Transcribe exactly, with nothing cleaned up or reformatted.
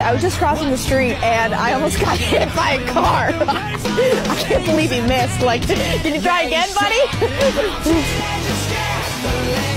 I was just crossing the street and I almost got hit by a car. I can't believe he missed. Like, did you try again, buddy?